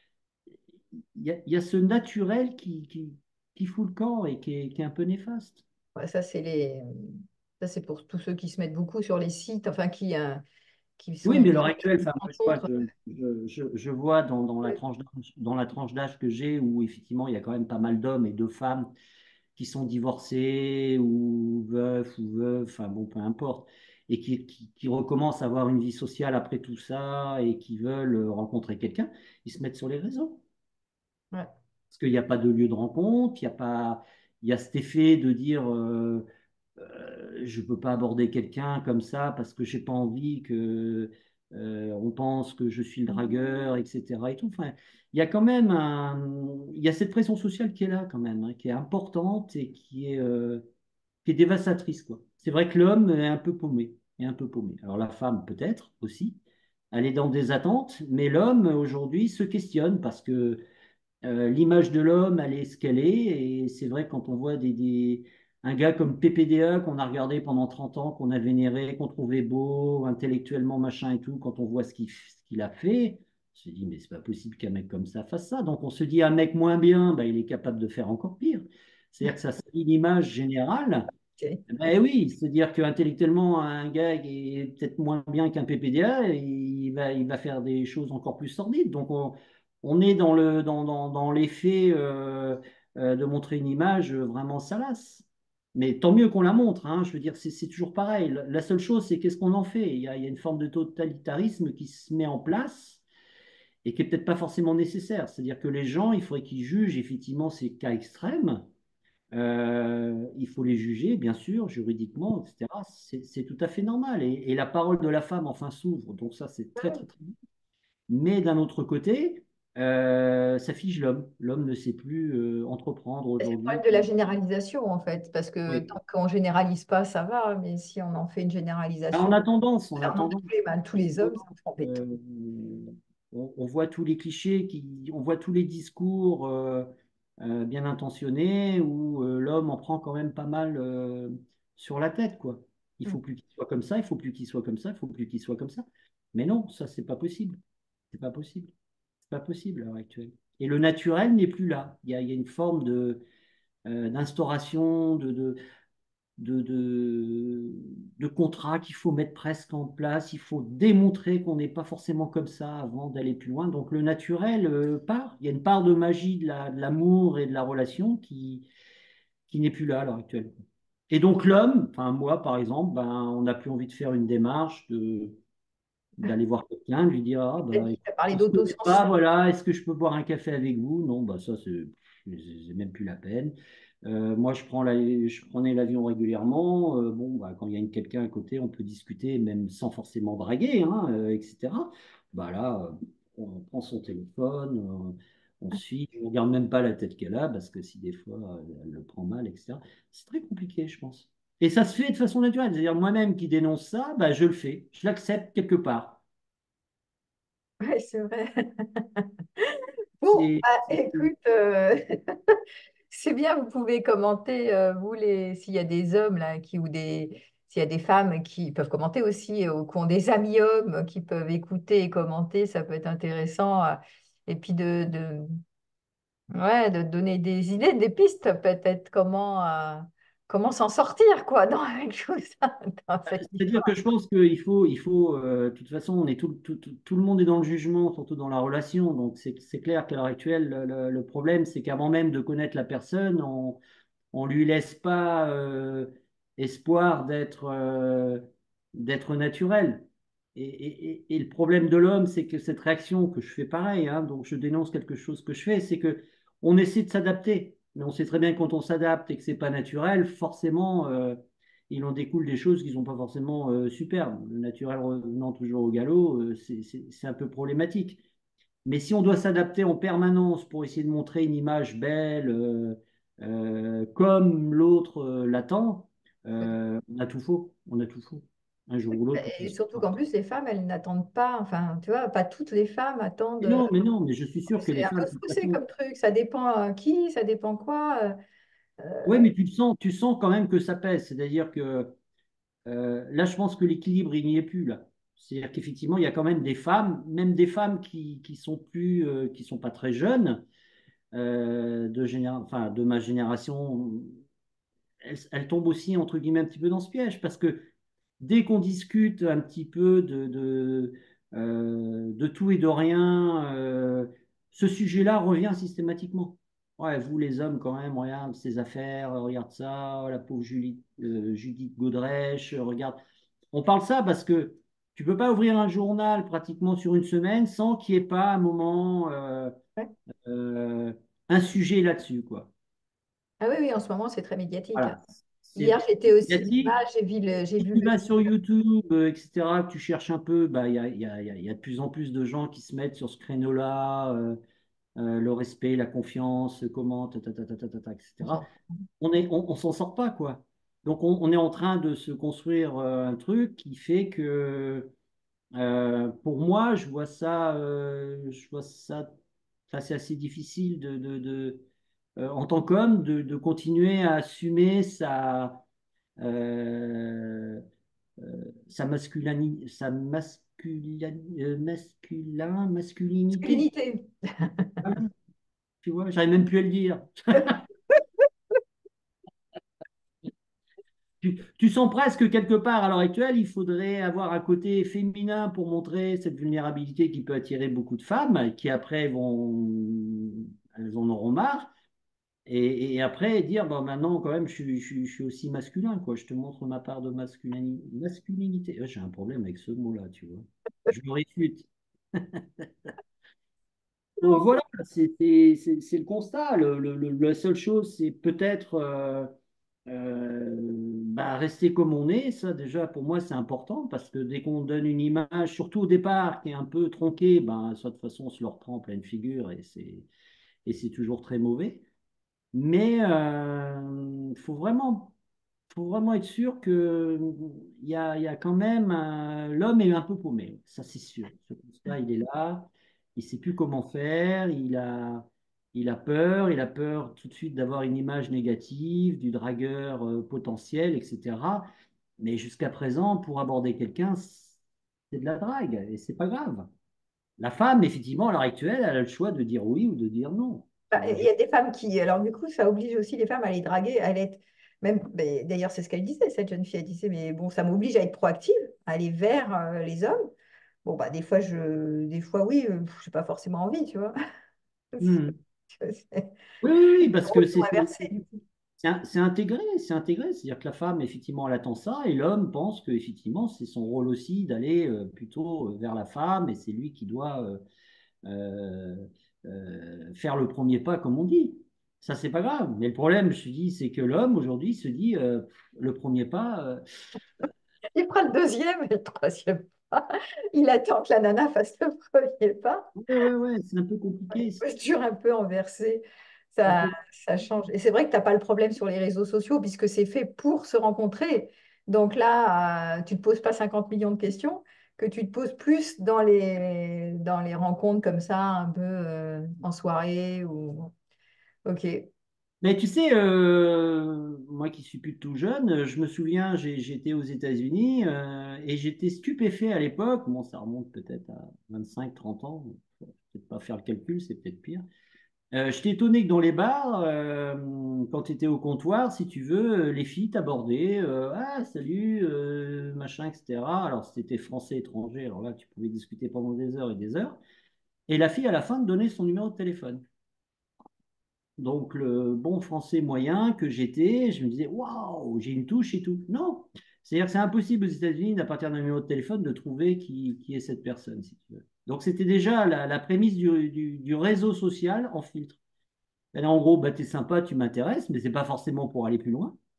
Il y a, il y a ce naturel qui, qui, qui fout le camp et qui est, qui est un peu néfaste. Ouais, ça, c'est les... ça, c'est pour tous ceux qui se mettent beaucoup sur les sites, enfin, qui, euh, qui Oui, sont mais à l'heure sur actuelle, les enfin, moi, je vois, rencontres. je, je- je- je vois dans, dans la Ouais, tranche d'âge, dans la tranche d'âge que j'ai, où effectivement, il y a quand même pas mal d'hommes et de femmes qui sont divorcés ou veufs ou veuves, enfin bon, peu importe, et qui, qui, qui recommencent à avoir une vie sociale après tout ça et qui veulent rencontrer quelqu'un, ils se mettent sur les réseaux. ouais. Parce qu'il n'y a pas de lieu de rencontre, il y a pas, il y a cet effet de dire euh, euh, je ne peux pas aborder quelqu'un comme ça parce que j'ai pas envie que euh, on pense que je suis le dragueur, et cetera. Et tout. Enfin, il y a quand même un, il y a cette pression sociale qui est là quand même, hein, qui est importante et qui est, euh, qui est dévastatrice, quoi. C'est vrai que l'homme est un peu paumé, est un peu paumé. Alors la femme peut-être aussi, elle est dans des attentes, mais l'homme aujourd'hui se questionne parce que euh, l'image de l'homme, elle est ce qu'elle est. Et c'est vrai, quand on voit des, des- un gars comme P P D A qu'on a regardé pendant trente ans, qu'on a vénéré, qu'on trouvait beau, intellectuellement, machin et tout, quand on voit ce qu'il ce qu'il a fait, on se dit, mais c'est pas possible qu'un mec comme ça fasse ça. Donc on se dit, un mec moins bien, bah, il est capable de faire encore pire. C'est-à-dire que ça salit l'image générale. Ok. Ben oui, c'est-à-dire qu'intellectuellement, un gars qui est peut-être moins bien qu'un P P D A, il va, il va faire des choses encore plus sordides. Donc, on, on est dans le, dans, dans, dans l'effet euh, euh, de montrer une image vraiment salace. Mais tant mieux qu'on la montre, hein. Je veux dire, c'est c'est toujours pareil. La la seule chose, c'est qu'est-ce qu'on en fait? Il y a, il y a une forme de totalitarisme qui se met en place et qui est peut-être pas forcément nécessaire. C'est-à-dire que les gens, il faudrait qu'ils jugent effectivement ces cas extrêmes. Euh, il faut les juger, bien sûr, juridiquement, et cetera. C'est c'est tout à fait normal. Et, et la parole de la femme, enfin, s'ouvre. Donc ça, c'est très, très, très bien. Mais d'un autre côté, euh, ça fige l'homme. L'homme ne sait plus euh, entreprendre C'est le aujourd'hui. problème de la généralisation, en fait, parce que Oui. tant qu'on généralise pas, ça va, mais si on en fait une Ah, généralisation on a tendance, on a concernant tendance. tous les, ben, tous les hommes, ça me fait embêter. Euh, on, on voit tous les clichés, qui, on voit tous les discours euh, euh, bien intentionnés où euh, l'homme en prend quand même pas mal euh, sur la tête, quoi. Il faut plus qu'il soit comme ça, il faut plus qu'il soit comme ça, il faut plus qu'il soit comme ça. Mais non, ça, c'est pas possible. C'est pas possible. C'est pas possible à l'heure actuelle. Et le naturel n'est plus là. Il y a, il y a une forme de, euh, d'instauration, de, de, de, de, de contrat qu'il faut mettre presque en place. Il faut démontrer qu'on n'est pas forcément comme ça avant d'aller plus loin. Donc le naturel euh, part. Il y a une part de magie de la, de l'amour et de la relation qui, qui n'est plus là à l'heure actuelle. Et donc l'homme, enfin moi par exemple, ben, on n'a plus envie de faire une démarche de d'aller voir quelqu'un, de lui dire ah Tu bah as parlé on se connaît pas, d'autocensure. voilà, est-ce que je peux boire un café avec vous? Non, bah ça c'est c'est même plus la peine. Euh, moi je prends la, je prenais l'avion régulièrement. Euh, bon bah quand il y a une- quelqu'un à côté, on peut discuter même sans forcément draguer, hein, euh, et cetera. Bah là, euh, on prend son téléphone, euh, on suit, on regarde même pas la tête qu'elle a parce que si des fois euh, elle le prend mal, et cetera. C'est très compliqué, je pense. Et ça se fait de façon naturelle. C'est-à-dire moi-même qui dénonce ça, bah, je le fais. Je l'accepte quelque part. Ouais, c'est vrai. Bon, C'est, bah, c'est- écoute, euh, c'est bien, vous pouvez commenter, euh, vous, les, s'il y a des hommes là, qui, ou des, s'il y a des femmes qui peuvent commenter aussi, euh, ou qui ont des amis hommes qui peuvent écouter et commenter, ça peut être intéressant. euh, et puis de, de, ouais, de donner des idées, des pistes peut-être, comment, euh, comment s'en sortir, quoi, dans, avec tout ça, dans cette C'est-à-dire que histoire. je pense qu'il faut, il faut euh, de toute façon, on est tout, tout, tout- tout le monde est dans le jugement, surtout dans la relation. Donc c'est c'est clair qu'à l'heure actuelle, le, le- le problème, c'est qu'avant même de connaître la personne, on, on lui laisse pas euh, espoir d'être euh, d'être naturel. Et, et- et- et le problème de l'homme, c'est que cette réaction que je fais pareil, hein, donc je dénonce quelque chose que je fais, c'est que on essaie de s'adapter, mais on sait très bien que quand on s'adapte et que c'est pas naturel, forcément, euh, il en découle des choses qui ne sont pas forcément euh, superbes. Le naturel revenant toujours au galop, euh, c'est c'est- c'est un peu problématique. Mais si on doit s'adapter en permanence pour essayer de montrer une image belle, euh, euh, comme l'autre euh, l'attend, euh, on a tout faux. On a tout faux. Un jour ou l'autre, tout Et ça. surtout qu'en plus, les femmes, elles n'attendent pas, enfin, tu vois, pas toutes les femmes Mais attendent. non, mais non, mais je suis sûr que C'est les un peu femmes, de toute faussé façon, comme truc, ça dépend à qui, ça dépend quoi. euh, oui, euh, mais tu le sens, tu sens quand même que ça pèse. C'est-à-dire que euh, là, je pense que l'équilibre, il n'y est plus là. C'est-à-dire qu'effectivement, il y a quand même des femmes, même des femmes qui, qui sont plus, euh, qui sont pas très jeunes, euh, de généra- enfin, de ma génération, elles, elles tombent aussi entre guillemets un petit peu dans ce piège parce que dès qu'on discute un petit peu de, de, euh, de tout et de rien, euh, ce sujet-là revient systématiquement. Ouais, vous les hommes quand même, regarde ces affaires, regarde ça, oh, la pauvre Julie- euh, Judith Godrèche, regarde. On parle ça parce que tu peux pas ouvrir un journal pratiquement sur une semaine sans qu'il n'y ait pas un moment, euh, ouais. euh, un sujet là-dessus, quoi. Ah oui, oui, en ce moment, c'est très médiatique, hein. Voilà. Hier, C'est j'étais au cinéma, médiatique. j'ai vu le, j'ai Si vu tu le vas sur film. YouTube, euh, et cetera, que tu cherches un peu, bah, il y a, il y a- il y a- il y a de plus en plus de gens qui se mettent sur ce créneau-là, euh, euh, le respect, la confiance, comment, ta, ta, ta, ta, ta, ta, ta, et cetera. On est, on, on s'en sort pas, quoi. Donc, on, on est en train de se construire euh, un truc qui fait que, euh, pour moi, je vois ça, euh, je vois ça, enfin, c'est assez difficile de, de, de, euh, en tant qu'homme, de, de continuer à assumer sa, euh, sa masculini- sa masculin, euh, masculin, masculinité. Masculinité. Voilà, tu vois, j'arrive même plus à le dire. Tu, tu sens presque quelque part à l'heure actuelle, il faudrait avoir un côté féminin pour montrer cette vulnérabilité qui peut attirer beaucoup de femmes, qui après vont, elles en auront marre. Et, et après dire, bon, maintenant, quand même, je, suis je suis- je suis aussi masculin, quoi. Je te montre ma part de masculini- masculinité. Ouais, j'ai un problème avec ce mot-là, tu vois. Je me réfute. Donc Non. voilà, c'est c'est- c'est- c'est le constat. Le- le- le- la seule chose, c'est peut-être euh, euh, bah, rester comme on est. Ça, déjà, pour moi, c'est important parce que dès qu'on donne une image, surtout au départ, qui est un peu tronquée, ben, ça, de toute façon, on se le reprend en pleine figure et c'est et c'est toujours très mauvais. Mais il faut vraiment faut vraiment être sûr que il y a, il y a quand même un- l'homme est un peu paumé, ça c'est sûr. Ce constat, il est là, il sait plus comment faire, il a, il a peur, il a peur tout de suite d'avoir une image négative, du dragueur euh, potentiel, et cetera. Mais jusqu'à présent, pour aborder quelqu'un, c'est de la drague et c'est pas grave. La femme, effectivement, à l'heure actuelle, elle a le choix de dire oui ou de dire non. Tu Bah, vois, il y a des femmes qui, alors du coup, ça oblige aussi les femmes à les draguer, à aller être, même, mais d'ailleurs, c'est ce qu'elle disait, cette jeune fille, elle disait, mais bon, ça m'oblige à être proactive, à aller vers euh, les hommes. Bon, bah, des fois, je, des fois, oui, euh, je n'ai pas forcément envie, tu vois. hmm. C'est Oui, oui, oui, parce que complètement c'est c'est- inversé, du coup. C'est un- c'est intégré, c'est intégré. C'est-à-dire que la femme, effectivement, elle attend ça, et l'homme pense que, effectivement, c'est son rôle aussi d'aller euh, plutôt euh, vers la femme, et c'est lui qui doit euh, euh, euh, faire le premier pas, comme on dit. Ça, c'est pas grave. Mais le problème, je me dis, c'est que l'homme, aujourd'hui, se dit, euh, le premier pas, euh, Il prend le deuxième et le troisième pas. Il attend que la nana fasse le premier pas. ouais, ouais, ouais, c'est un peu Une compliqué. C'est posture un peu inversée, un ça, peu... ça change. Et c'est vrai que tu n'as pas le problème sur les réseaux sociaux puisque c'est fait pour se rencontrer. Donc là, euh, tu ne te poses pas cinquante millions de questions que tu te poses plus dans les, dans les rencontres comme ça, un peu euh, en soirée ou... Ok. Mais tu sais, euh, moi qui suis plus tout jeune, je me souviens, j'ai- j'étais aux États-Unis euh, et j'étais stupéfait à l'époque. Bon, ça remonte peut-être à vingt-cinq, trente ans. Faut peut-être pas faire le calcul, c'est peut-être pire. Euh, j'étais étonné que dans les bars, euh, quand tu étais au comptoir, si tu veux, euh, les filles t'abordaient. euh, ah, salut, euh, machin, et cetera. Alors, si t'étais français, étranger, alors là, tu pouvais discuter pendant des heures et des heures. Et la fille, à la fin, te donnait son numéro de téléphone. Donc, le bon français moyen que j'étais, je me disais, waouh, j'ai une touche et tout. Non, c'est-à-dire que c'est impossible aux États-Unis, à partir d'un numéro de téléphone, de trouver qui, qui est cette personne, si tu veux. Donc, c'était déjà la, la prémisse du, du- du réseau social en filtre. Et là, en gros, bah, t'es sympa, tu m'intéresses, mais c'est pas forcément pour aller plus loin.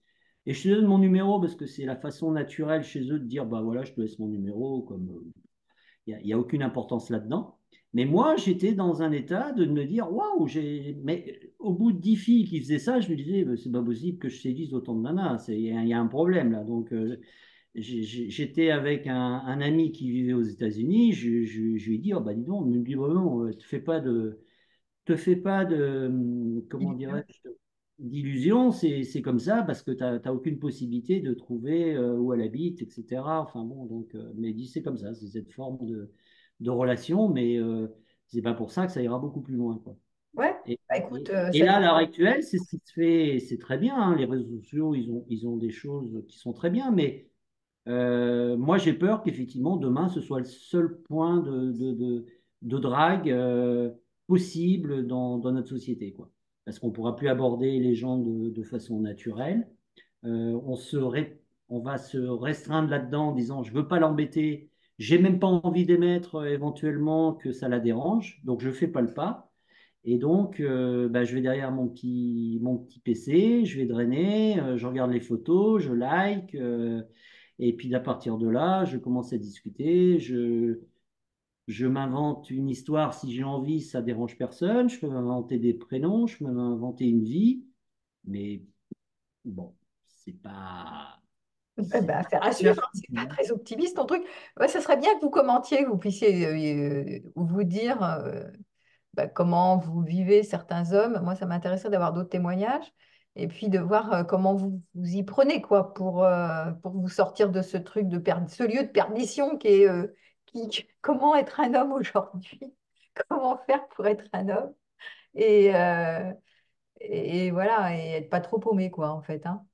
Et je te donne mon numéro parce que c'est la façon naturelle chez eux de dire, bah voilà, je te laisse mon numéro, comme il n'y a, y a aucune importance là-dedans. Mais moi, j'étais dans un état de me dire, waouh, j'ai. Mais au bout de dix filles qui faisaient ça, je me disais, bah, c'est pas possible que je séduise autant de nanas. Il y, a y a un problème là. Donc, euh, j'ai- j'ai- j'étais avec un, un ami qui vivait aux États-Unis. Je, je- je lui ai dit, oh bah dis donc, il me dit, oh, non, euh, te fais pas de, te fais pas de, hum, comment Illusion. dirais-je, d'illusions, c'est, c'est comme ça parce que tu n'as aucune possibilité de trouver euh, où elle habite, et cetera. Enfin bon, donc, euh, mais dis, c'est comme ça, c'est cette forme de, de relation, mais euh, c'est pas pour ça que ça ira beaucoup plus loin, quoi. Ouais, Et, bah, écoute, et- euh, et ça là, à dépend. l'heure actuelle, c'est ce qui se fait, c'est très bien, hein. Les réseaux sociaux, ils ont, ils ont des choses qui sont très bien, mais euh, moi, j'ai peur qu'effectivement, demain, ce soit le seul point de, de, de, de drague euh, possible dans, dans notre société, quoi. Parce qu'on ne pourra plus aborder les gens de, de façon naturelle. Euh, on se ré- on va se restreindre là-dedans en disant, je ne veux pas l'embêter, j'ai même pas envie d'émettre euh, éventuellement que ça la dérange, donc je ne fais pas le pas. Et donc, euh, bah, je vais derrière mon petit, mon petit P C, je vais drainer, euh, je regarde les photos, je like. euh, et puis à partir de là, je commence à discuter, je, je m'invente une histoire si j'ai envie, ça dérange personne, je peux m'inventer des prénoms, je peux m'inventer une vie, mais bon, c'est pas, Eh c'est ben, pas affaire à la suivre, hein. C'est pas folie. très optimiste ton truc. Ouais, ça serait bien que vous commentiez, que vous puissiez euh, euh, vous dire euh, bah, comment vous vivez certains hommes. Moi, ça m'intéresserait d'avoir d'autres témoignages et puis de voir euh, comment vous vous y prenez quoi pour, euh, pour vous sortir de ce truc de per- ce lieu de perdition qui est euh, qui, comment être un homme aujourd'hui, comment faire pour être un homme et, euh, et, et voilà et être pas trop paumé quoi en fait, hein.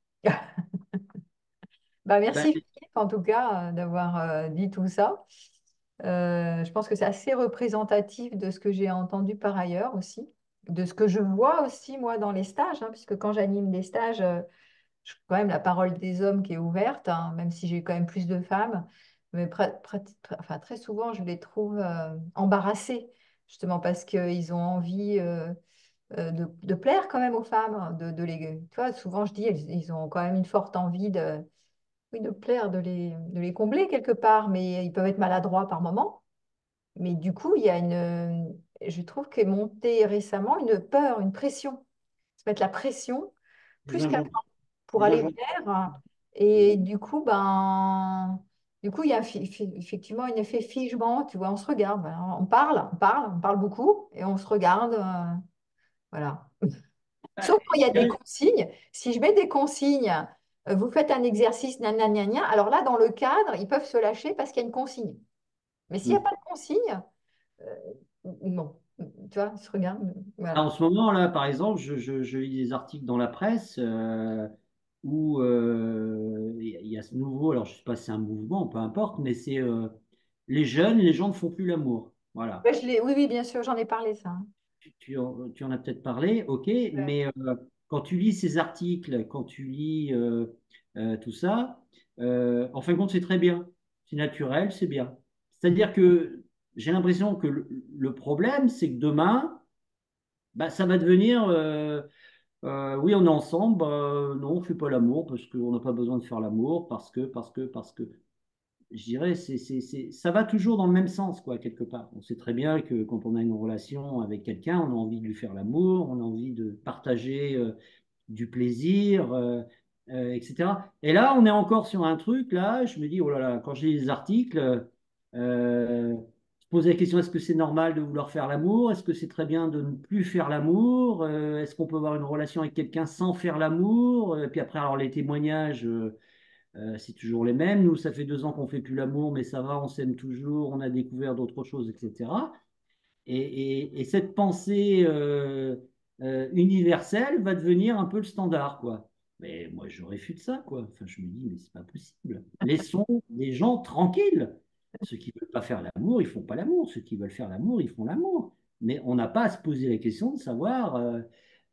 Bah, merci Ben, Philippe en tout cas euh, d'avoir euh, dit tout ça. Euh, je pense que c'est assez représentatif de ce que j'ai entendu par ailleurs aussi, de ce que je vois aussi moi dans les stages, hein, puisque quand j'anime des stages, euh, je quand même la parole des hommes qui est ouverte, hein, même si j'ai quand même plus de femmes, mais pra- prati- pra- enfin, très souvent je les trouve euh, embarrassés, justement parce qu'ils ont envie euh, euh, de, de plaire quand même aux femmes, de, de les, tu vois, souvent je dis, ils, ils ont quand même une forte envie de, oui, de plaire, de les, de les combler quelque part, mais ils peuvent être maladroits par moment. Mais du coup, il y a une, je trouve qu'est montée récemment une peur, une pression, se mettre la pression les plus qu'avant injonctions. pour Les aller injonctions. plaire. Et du coup, ben, du coup, il y a fi- fi- effectivement un effet figement, tu vois, on se regarde, voilà. On parle, on parle, on parle beaucoup et on se regarde, euh, voilà. Ben, Sauf quand il y a des consignes. Si je mets des consignes, euh, vous faites un exercice, nanana, gna, alors là, dans le cadre, ils peuvent se lâcher parce qu'il y a une consigne. Mais s'il n'y a pas de consigne, euh, non. Tu vois, ils se regardent. Ah, Voilà. en ce moment, là, par exemple, je, je- je lis des articles dans la presse euh, où euh, il y, a il y a ce nouveau, alors je ne sais pas si c'est un mouvement, peu importe, mais c'est euh, les jeunes, les gens ne font plus l'amour. Voilà. Ouais, je l'ai- oui, oui, bien sûr, j'en ai parlé, ça, hein. Tu, tu en, tu en as peut-être parlé, ok, Ouais. mais euh, quand tu lis ces articles, quand tu lis euh, euh, tout ça, euh, en fin de compte, c'est très bien. C'est naturel, c'est bien. C'est-à-dire que j'ai l'impression que le, le problème, c'est que demain, bah, ça va devenir. euh, Euh, oui, on est ensemble. Bah, non, on ne fait pas l'amour parce qu'on n'a pas besoin de faire l'amour, parce que, parce que, parce que. Je dirais, c'est, c'est, c'est, ça va toujours dans le même sens, quoi, quelque part. On sait très bien que quand on a une relation avec quelqu'un, on a envie de lui faire l'amour, on a envie de partager euh, du plaisir, euh, euh, et cetera. Et là, on est encore sur un truc, là, je me dis, oh là là, quand je lis les articles, euh, je pose la question, est-ce que c'est normal de vouloir faire l'amour? Est-ce que c'est très bien de ne plus faire l'amour? Euh, est-ce qu'on peut avoir une relation avec quelqu'un sans faire l'amour? Et puis après, alors les témoignages, euh, euh, c'est toujours les mêmes. Nous, ça fait deux ans qu'on fait plus l'amour, mais ça va, on s'aime toujours, on a découvert d'autres choses, et cetera. Et, et- et cette pensée euh, euh, universelle va devenir un peu le standard, quoi. Mais moi, je réfute ça, quoi. Enfin, je me dis, mais c'est pas possible. Laissons les gens tranquilles. Ceux qui veulent pas faire l'amour, ils font pas l'amour. Ceux qui veulent faire l'amour, ils font l'amour. Mais on n'a pas à se poser la question de savoir, euh,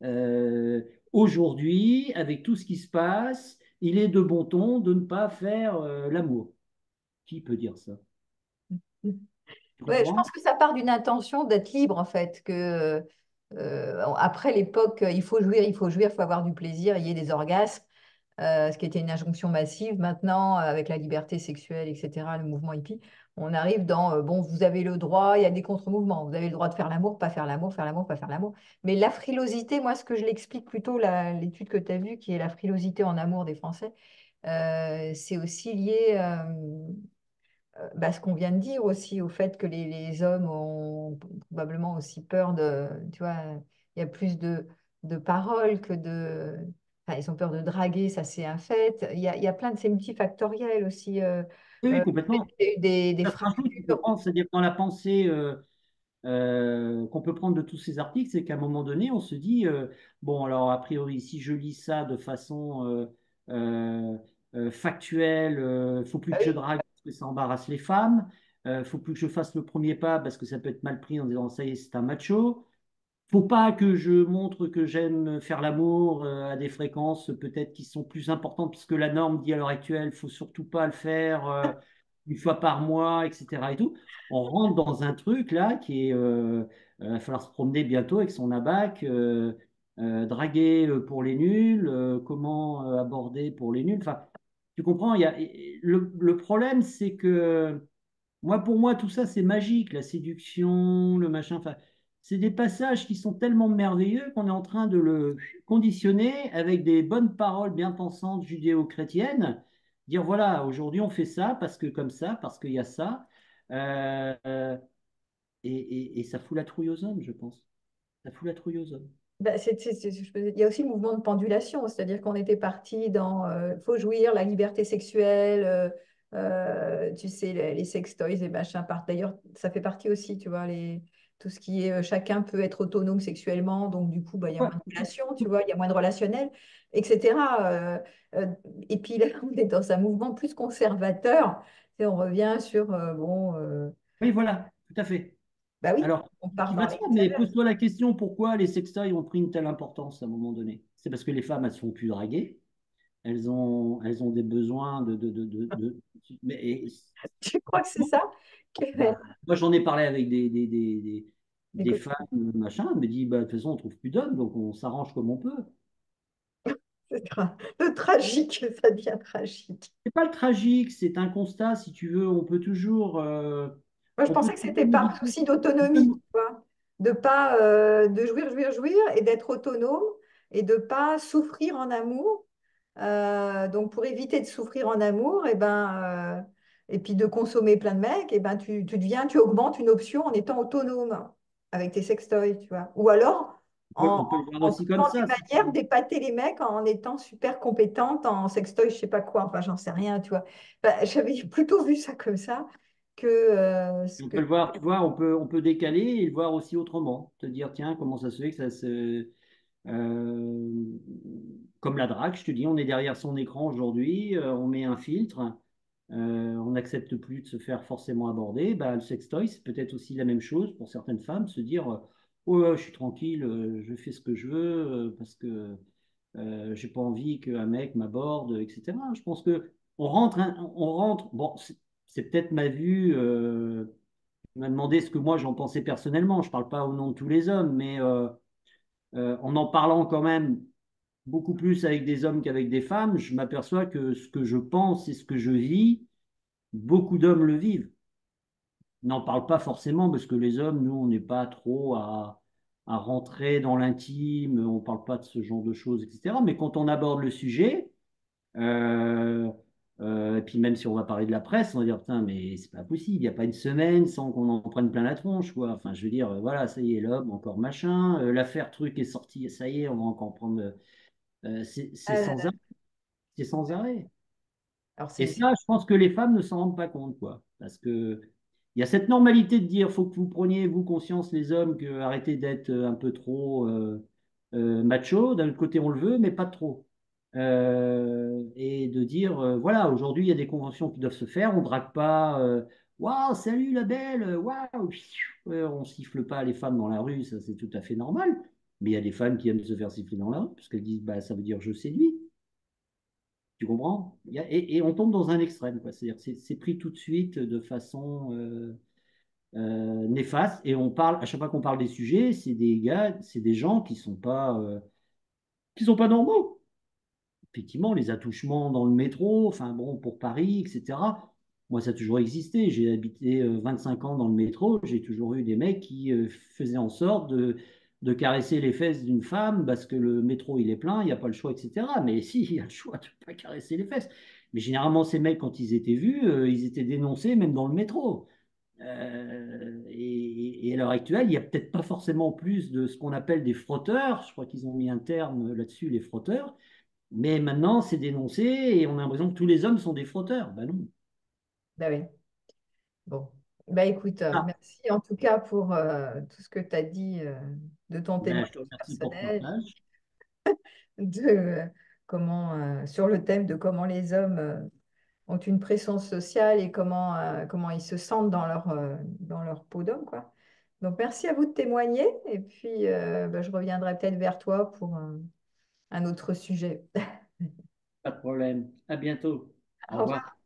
euh, aujourd'hui, avec tout ce qui se passe, il est de bon ton de ne pas faire euh, l'amour. Qui peut dire ça? Tu Ouais, je comprends? pense que ça part d'une intention d'être libre, en fait, que euh, après l'époque, il faut jouir, il faut jouir, il faut avoir du plaisir, il y ait des orgasmes. euh, ce qui était une injonction massive. Maintenant, avec la liberté sexuelle, et cetera, le mouvement hippie, on arrive dans, euh, bon, vous avez le droit, il y a des contre-mouvements, vous avez le droit de faire l'amour, pas faire l'amour, faire l'amour, pas faire l'amour. Mais la frilosité, moi, ce que je l'explique plutôt, la- l'étude que tu as vue, qui est la frilosité en amour des Français, euh, c'est aussi lié, euh, euh, bah, ce qu'on vient de dire aussi, au fait que les, les hommes ont probablement aussi peur de, tu vois, il y a plus de, de paroles que de... Enfin, ils ont peur de draguer, ça c'est un fait. Il y a, il y a plein de... C'est multifactoriel aussi. Euh, Oui, oui, euh, complètement. il y a eu des, des Ça, c'est un truc qu'il faut fractures. prendre, c'est-à-dire dans la pensée euh, euh, qu'on peut prendre de tous ces articles, c'est qu'à un moment donné, on se dit, euh, bon, alors a priori, si je lis ça de façon euh, euh, euh, factuelle, euh, faut plus Ah que je oui, drague parce que ça embarrasse les femmes, euh, faut plus que je fasse le premier pas parce que ça peut être mal pris en disant, ça y est, c'est un macho. Faut pas que je montre que j'aime faire l'amour euh, à des fréquences peut-être qui sont plus importantes puisque la norme dit à l'heure actuelle, faut surtout pas le faire euh, une fois par mois, et cetera et tout. On rentre dans un truc là qui est, euh, euh, il va falloir se promener bientôt avec son abac, euh, euh, draguer euh, pour les nuls, euh, comment euh, aborder pour les nuls. Enfin, tu comprends, il y a, le, le problème c'est que moi, pour moi, tout ça, c'est magique, la séduction, le machin. Enfin, c'est des passages qui sont tellement merveilleux qu'on est en train de le conditionner avec des bonnes paroles bien pensantes judéo-chrétiennes. Dire, voilà, aujourd'hui, on fait ça parce que comme ça, parce qu'il y a ça. Euh, euh, et, et- et ça fout la trouille aux hommes, je pense. Ça fout la trouille aux hommes. bah, c'est- c'est- c'est- je peux- il y a aussi le mouvement de pendulation, c'est-à-dire qu'on était parti dans euh, faut jouir, la liberté sexuelle, euh, euh, tu sais, les, les sextoys et machin. Par- D'ailleurs, ça fait partie aussi, tu vois, les, tout ce qui est euh, chacun peut être autonome sexuellement, donc du coup, bah, il y a Ouais, moins de relations, tu vois, il y a moins de relationnel, et cetera. Euh, euh, et puis là, on est dans un mouvement plus conservateur, et on revient sur, euh, bon, euh, oui, voilà, tout à fait. bah oui, Alors, on qui part dans va de soi, mais l'extérieur. pose-toi la question, pourquoi les sextoys ont pris une telle importance à un moment donné? C'est parce que les femmes, elles se font plus draguer. Elles ont, elles ont des besoins de, de, de, de, de- mais et- Tu crois que c'est ça? bah, moi, j'en ai parlé avec des, des, des, des, Les des femmes, copines. machin, elles me disent, bah, de toute façon, on trouve plus d'hommes, donc on s'arrange comme on peut. C'est tra- de tragique, ça devient tragique. C'est pas le tragique, c'est un constat, si tu veux, on peut toujours, euh, Moi, je on peut pensais que c'était toujours par modifier. souci on peut- d'autonomie, tu vois, de pas euh, de jouir, jouir, jouir et d'être autonome et de pas souffrir en amour. Euh, donc, pour éviter de souffrir en amour, et ben, euh, et puis de consommer plein de mecs, et ben, tu, tu deviens, tu augmentes une option en étant autonome avec tes sextoys, tu vois. Ou alors on peut, en, on peut le voir en, en aussi comme trouvant des ça, si tu manières veux. d'épater les mecs en étant super compétente en sextoy, je sais pas quoi. Enfin, j'en sais rien, tu vois. Ben, j'avais plutôt vu ça comme ça que euh, ce On que peut le voir, tu vois, on peut, on peut décaler et le voir aussi autrement. Te dire, tiens, comment ça se fait que ça se, Euh, comme la drague, je te dis, on est derrière son écran aujourd'hui, euh, on met un filtre, euh, on n'accepte plus de se faire forcément aborder. Bah, le sextoy, c'est peut-être aussi la même chose pour certaines femmes, se dire, euh, oh, ouais, je suis tranquille, euh, je fais ce que je veux euh, parce que euh, j'ai pas envie qu'un mec m'aborde, et cetera. Je pense que on rentre, hein, on rentre. Bon, c'est c'est peut-être ma vue. Euh, il m'a demandé ce que moi j'en pensais personnellement. Je parle pas au nom de tous les hommes, mais euh, euh, en en parlant quand même beaucoup plus avec des hommes qu'avec des femmes, je m'aperçois que ce que je pense et ce que je vis, beaucoup d'hommes le vivent. N'en parle pas forcément parce que les hommes, nous, on n'est pas trop à, à rentrer dans l'intime, on ne parle pas de ce genre de choses, et cetera. Mais quand on aborde le sujet, euh, euh, et puis même si on va parler de la presse, on va dire, putain, mais c'est pas possible, il n'y a pas une semaine sans qu'on en prenne plein la tronche, quoi. Enfin, je veux dire, euh, voilà, ça y est, l'homme, encore machin, euh, l'affaire truc est sortie, ça y est, on va encore prendre. Euh, c'est c'est Ah là sans là. arrêt. C'est sans arrêt. Alors Et c'est c'est- ça, je pense que les femmes ne s'en rendent pas compte, quoi. Parce que il y a cette normalité de dire, faut que vous preniez, vous, conscience, les hommes, que arrêtez d'être un peu trop euh, euh, macho. D'un autre côté, on le veut, mais pas trop. Euh, et de dire, euh, voilà, aujourd'hui, il y a des conventions qui doivent se faire. On drague pas, euh, waouh, salut la belle, waouh, euh, on siffle pas les femmes dans la rue, ça c'est tout à fait normal. Mais il y a des femmes qui aiment se faire siffler dans la rue, parce qu'elles disent, bah, ça veut dire je séduis. Tu comprends? Il y a- et, et on tombe dans un extrême, quoi. C'est-à-dire que c'est c'est pris tout de suite de façon euh, euh, néfaste. Et on parle, à chaque fois qu'on parle des sujets, c'est des gars, c'est des gens qui sont pas, euh, qui sont pas normaux. effectivement, les attouchements dans le métro, enfin bon, pour Paris, et cetera. Moi, ça a toujours existé. J'ai habité euh, vingt-cinq ans dans le métro. J'ai toujours eu des mecs qui euh, faisaient en sorte de, de caresser les fesses d'une femme parce que le métro, il est plein, il n'y a pas le choix, et cetera. Mais si, il y a le choix de ne pas caresser les fesses. Mais généralement, ces mecs, quand ils étaient vus, euh, ils étaient dénoncés même dans le métro. Euh, et, et à l'heure actuelle, il n'y a peut-être pas forcément plus de ce qu'on appelle des frotteurs. Je crois qu'ils ont mis un terme là-dessus, les frotteurs. Mais maintenant, c'est dénoncé et on a l'impression que tous les hommes sont des frotteurs. Ben non. Bah oui. Bon. Bah écoute, euh, Ah, merci en tout cas pour euh, tout ce que tu as dit euh, de ton ben, je témoignage te remercie pour ton personnel, partage. de euh, comment euh, sur le thème de comment les hommes euh, ont une pression sociale et comment, euh, comment ils se sentent dans leur, euh, dans leur peau d'homme, quoi. Donc merci à vous de témoigner et puis euh, bah, je reviendrai peut-être vers toi pour un un autre sujet. Pas de problème. À bientôt. Au Au revoir. revoir.